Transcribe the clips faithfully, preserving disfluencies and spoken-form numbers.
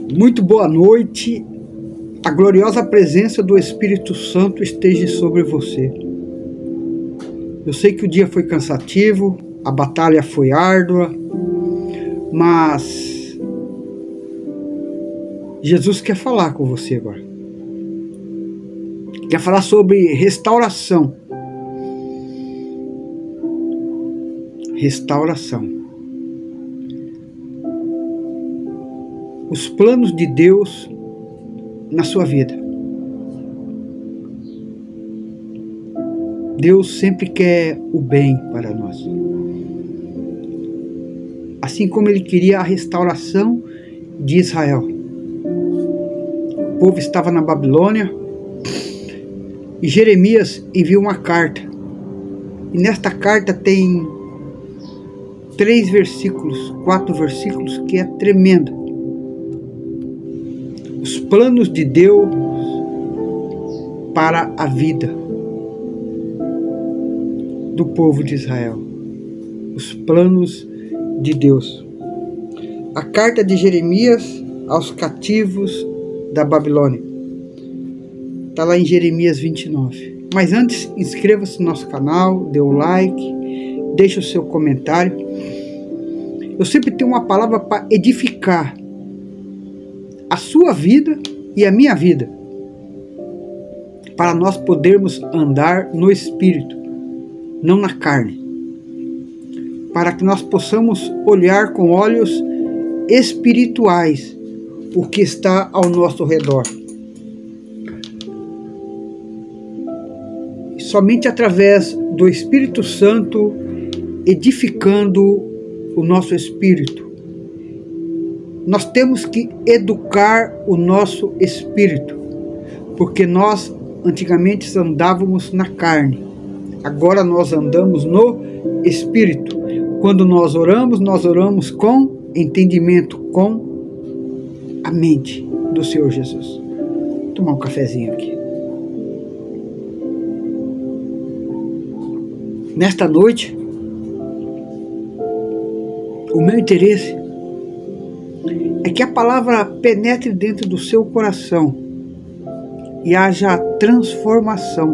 Muito boa noite, a gloriosa presença do Espírito Santo esteja sobre você. Eu sei que o dia foi cansativo, a batalha foi árdua, mas Jesus quer falar com você agora. Quer falar sobre restauração. Restauração. Os planos de Deus na sua vida. Deus sempre quer o bem para nós. Assim como Ele queria a restauração de Israel. O povo estava na Babilônia e Jeremias enviou uma carta. E nesta carta tem três versículos, quatro versículos, que é tremendo. Os planos de Deus para a vida do povo de Israel. Os planos de Deus. A carta de Jeremias aos cativos da Babilônia. Está lá em Jeremias vinte e nove. Mas antes, inscreva-se no nosso canal, dê o like, deixe o seu comentário. Eu sempre tenho uma palavra para edificar a sua vida e a minha vida, para nós podermos andar no Espírito, não na carne, para que nós possamos olhar com olhos espirituais o que está ao nosso redor. Somente através do Espírito Santo edificando o nosso espírito. Nós temos que educar o nosso espírito, porque nós antigamente andávamos na carne, agora nós andamos no espírito. Quando nós oramos, nós oramos com entendimento, com a mente do Senhor Jesus. Vou tomar um cafezinho aqui. Nesta noite, o meu interesse é que a palavra penetre dentro do seu coração e haja transformação.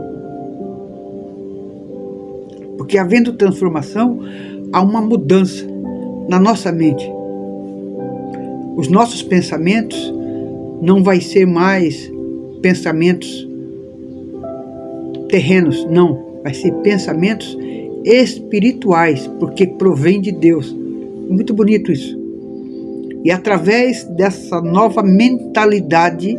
Porque havendo transformação, há uma mudança na nossa mente. Os nossos pensamentos não vai ser mais pensamentos terrenos, não. Vai ser pensamentos espirituais, porque provém de Deus. Muito bonito isso. E através dessa nova mentalidade,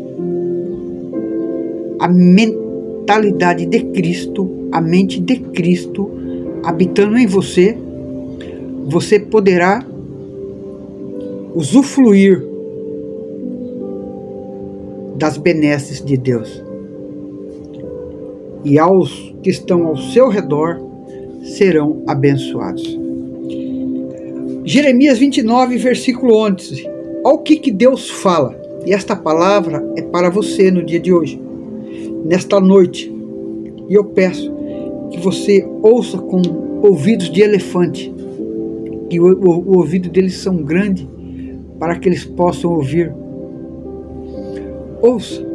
a mentalidade de Cristo, a mente de Cristo, habitando em você, você poderá usufruir das benesses de Deus. E aos que estão ao seu redor serão abençoados. Jeremias vinte e nove, versículo onze. Olha o que, que Deus fala. E esta palavra é para você no dia de hoje, nesta noite. E eu peço que você ouça com ouvidos de elefante, que o, o, o ouvido deles são grandes, para que eles possam ouvir. Ouça.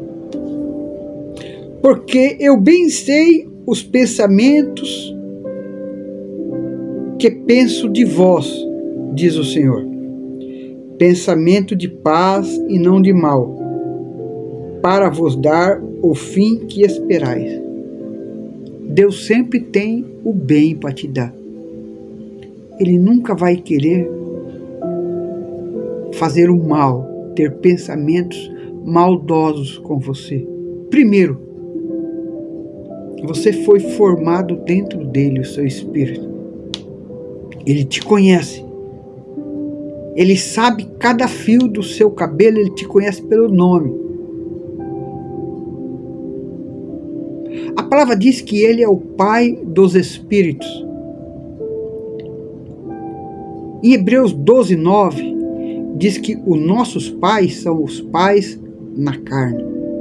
Porque eu bem sei os pensamentos que penso de vós, diz o Senhor, pensamento de paz e não de mal, para vos dar o fim que esperais. Deus sempre tem o bem para te dar. Ele nunca vai querer fazer o mal, ter pensamentos maldosos com você. Primeiro, você foi formado dentro dele, o seu espírito. Ele te conhece. Ele sabe cada fio do seu cabelo, ele te conhece pelo nome. A palavra diz que ele é o Pai dos Espíritos. Em Hebreus doze, nove, diz que os nossos pais são os pais na carne.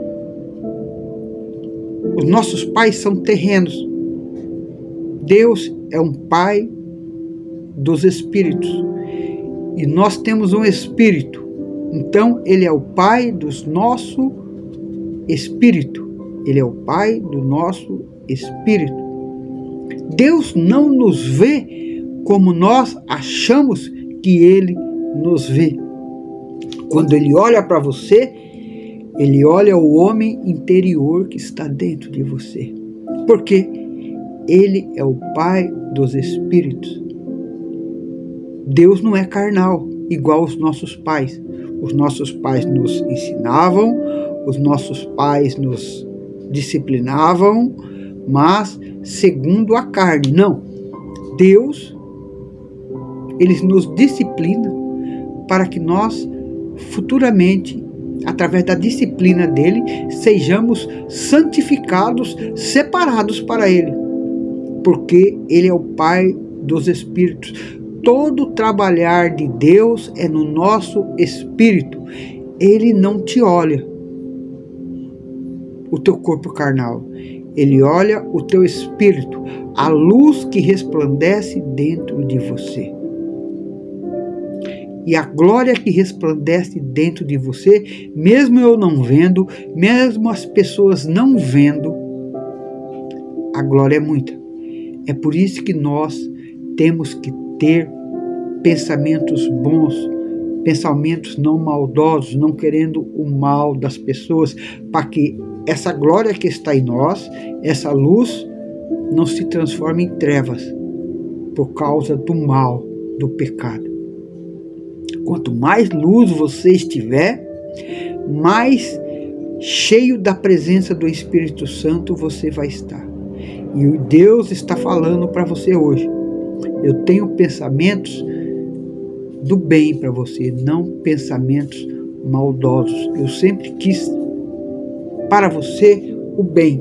Os nossos pais são terrenos. Deus é um Pai dos espíritos. E nós temos um espírito Então, Ele é o Pai do nosso espírito. Ele é o Pai do nosso espírito. Deus não nos vê como nós achamos que Ele nos vê. Quando Ele olha para você, Ele olha o homem interior que está dentro de você. Porque Ele é o Pai dos espíritos. Deus não é carnal, igual os nossos pais. Os nossos pais nos ensinavam, os nossos pais nos disciplinavam, mas segundo a carne. Não. Deus, Ele nos disciplina para que nós futuramente, através da disciplina dele, sejamos santificados, separados para Ele. Porque Ele é o Pai dos espíritos. Todo trabalhar de Deus é no nosso espírito. Ele não te olha o teu corpo carnal. Ele olha o teu espírito, a luz que resplandece dentro de você. E a glória que resplandece dentro de você, mesmo eu não vendo, mesmo as pessoas não vendo, a glória é muita. É por isso que nós temos que ter pensamentos bons, pensamentos não maldosos, não querendo o mal das pessoas, para que essa glória que está em nós, essa luz, não se transforme em trevas por causa do mal, do pecado. Quanto mais luz você estiver, mais cheio da presença do Espírito Santo você vai estar. E o Deus está falando para você hoje. Eu tenho pensamentos do bem para você, não pensamentos maldosos. Eu sempre quis para você o bem,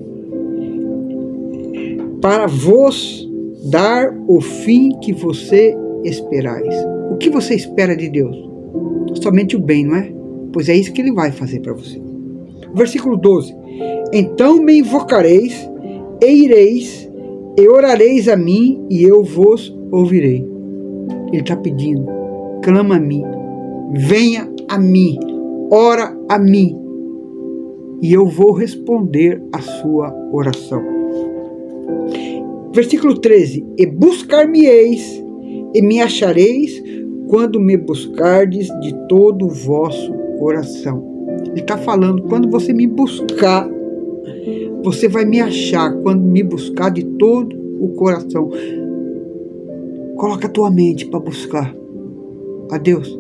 para vos dar o fim que você esperais. O que você espera de Deus? Somente o bem, não é? Pois é isso que Ele vai fazer para você. Versículo doze. Então me invocareis, e ireis, e orareis a mim, e eu vos ouvirei. Ele está pedindo, clama a mim, venha a mim, ora a mim, e eu vou responder a sua oração. Versículo treze. E buscar-me-eis, e me achareis, quando me buscardes de todo o vosso coração. Ele está falando, quando você me buscar, você vai me achar, quando me buscar de todo o coração. Coloca a tua mente para buscar a Deus.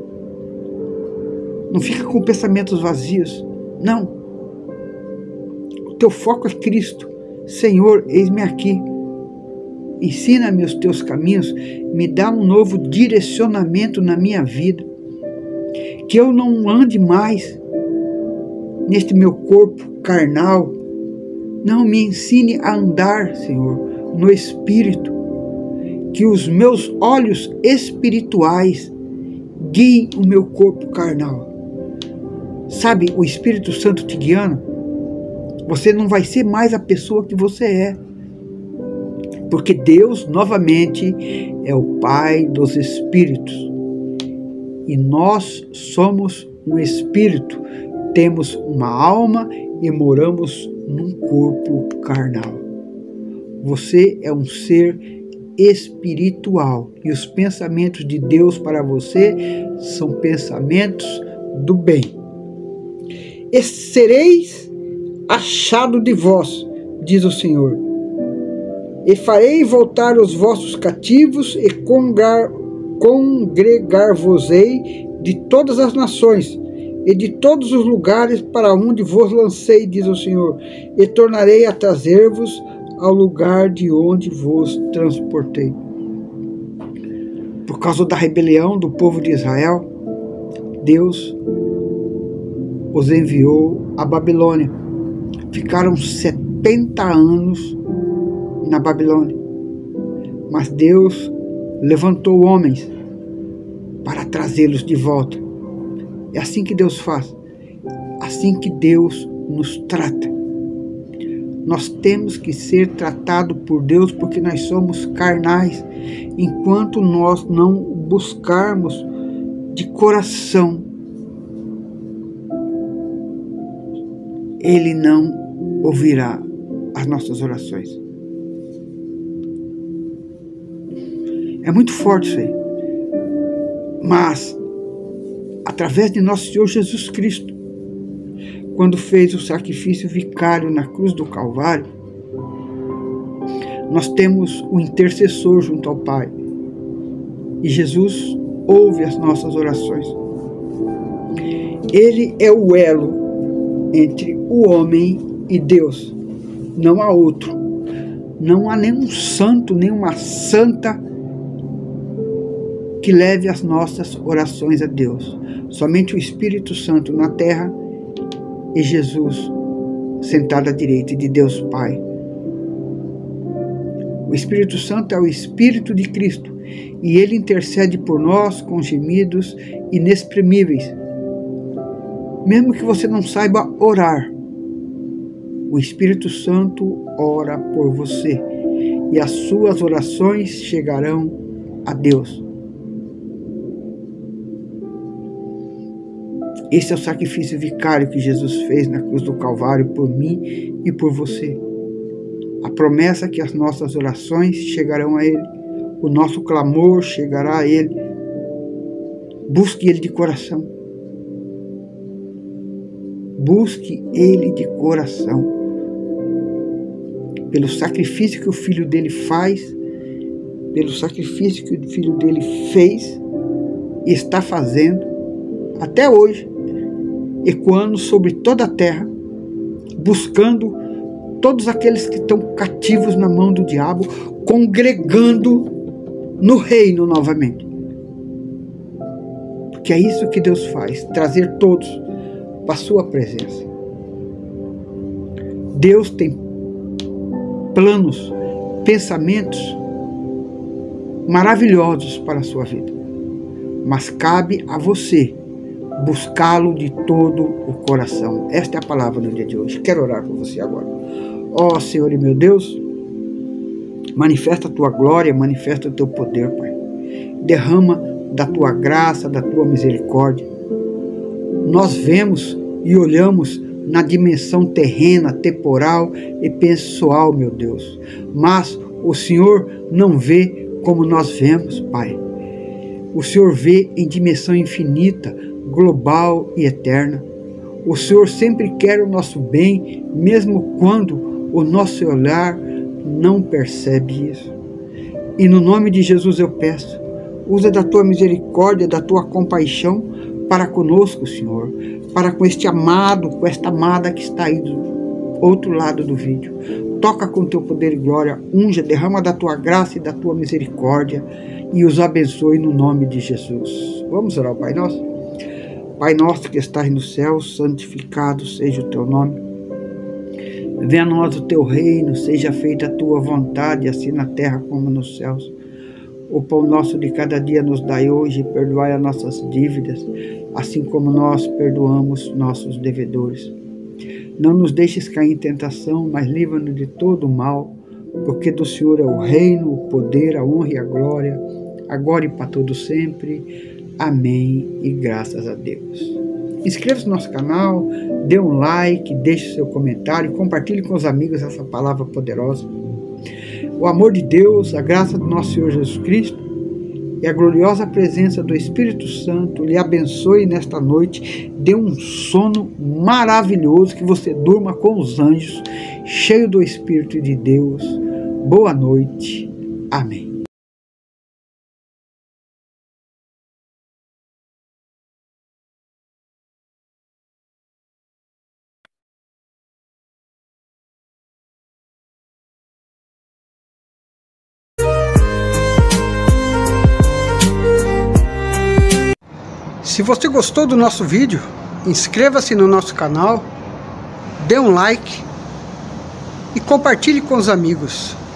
Não fica com pensamentos vazios. Não. O teu foco é Cristo. Senhor, eis-me aqui. Ensina-me os teus caminhos. Me dá um novo direcionamento na minha vida. Que eu não ande mais neste meu corpo carnal. Não, me ensine a andar, Senhor, no Espírito. Que os meus olhos espirituais guiem o meu corpo carnal. Sabe, o Espírito Santo te guiando, você não vai ser mais a pessoa que você é. Porque Deus, novamente, é o Pai dos Espíritos. E nós somos um Espírito. Temos uma alma e moramos num corpo carnal. Você é um ser espiritual. E os pensamentos de Deus para você são pensamentos do bem. E sereis achado de vós, diz o Senhor. E farei voltar os vossos cativos e congregar-vos-ei de todas as nações e de todos os lugares para onde vos lancei, diz o Senhor, e tornarei a trazer-vos ao lugar de onde vos transportei. Por causa da rebelião do povo de Israel, Deus os enviou à Babilônia. Ficaram setenta anos na Babilônia. Mas Deus levantou homens para trazê-los de volta. É assim que Deus faz. Assim que Deus nos trata. Nós temos que ser tratados por Deus porque nós somos carnais. Enquanto nós não buscarmos de coração Ele não ouvirá as nossas orações. É muito forte isso aí. Mas, através de nosso Senhor Jesus Cristo, quando fez o sacrifício vicário na cruz do Calvário, nós temos o intercessor junto ao Pai. E Jesus ouve as nossas orações. Ele é o elo entre o homem e Deus. Não há outro. Não há nenhum santo, nenhuma santa que leve as nossas orações a Deus. Somente o Espírito Santo na terra e Jesus sentado à direita de Deus Pai. O Espírito Santo é o Espírito de Cristo e ele intercede por nós com gemidos inexprimíveis. Mesmo que você não saiba orar, o Espírito Santo ora por você e as suas orações chegarão a Deus. Esse é o sacrifício vicário que Jesus fez na cruz do Calvário por mim e por você. A promessa é que as nossas orações chegarão a Ele, o nosso clamor chegará a Ele. Busque Ele de coração. Busque Ele de coração. Pelo sacrifício que o Filho dele faz, pelo sacrifício que o Filho dele fez e está fazendo até hoje, ecoando sobre toda a terra, buscando todos aqueles que estão cativos na mão do diabo, congregando no reino novamente. Porque é isso que Deus faz, trazer todos para a sua presença. Deus tem planos, pensamentos maravilhosos para a sua vida, mas cabe a você buscá-lo de todo o coração. Esta é a palavra do dia de hoje. Quero orar por você agora. Ó Senhor e meu Deus, manifesta a tua glória, manifesta o teu poder, Pai. Derrama da tua graça, da tua misericórdia. Nós vemos e olhamos na dimensão terrena, temporal e pessoal, meu Deus. Mas o Senhor não vê como nós vemos, Pai. O Senhor vê em dimensão infinita, global e eterna. O Senhor sempre quer o nosso bem, mesmo quando o nosso olhar não percebe isso. E no nome de Jesus eu peço, usa da tua misericórdia, da tua compaixão para conosco, Senhor, para com este amado, com esta amada que está aí do outro lado do vídeo. Toca com teu poder e glória, unja, derrama da tua graça e da tua misericórdia e os abençoe no nome de Jesus. Vamos orar, Pai Nosso? Pai nosso que estás no céu, santificado seja o teu nome. Venha a nós o teu reino, seja feita a tua vontade, assim na terra como nos céus. O pão nosso de cada dia nos dai hoje, perdoai as nossas dívidas, assim como nós perdoamos nossos devedores. Não nos deixes cair em tentação, mas livra-nos de todo o mal, porque do Senhor é o reino, o poder, a honra e a glória, agora e para todo sempre. Amém e graças a Deus. Inscreva-se no nosso canal, dê um like, deixe seu comentário, compartilhe com os amigos essa palavra poderosa. O amor de Deus, a graça do nosso Senhor Jesus Cristo e a gloriosa presença do Espírito Santo lhe abençoe nesta noite. Dê um sono maravilhoso, que você durma com os anjos, cheio do Espírito de Deus. Boa noite. Amém. Se você gostou do nosso vídeo, inscreva-se no nosso canal, dê um like e compartilhe com os amigos.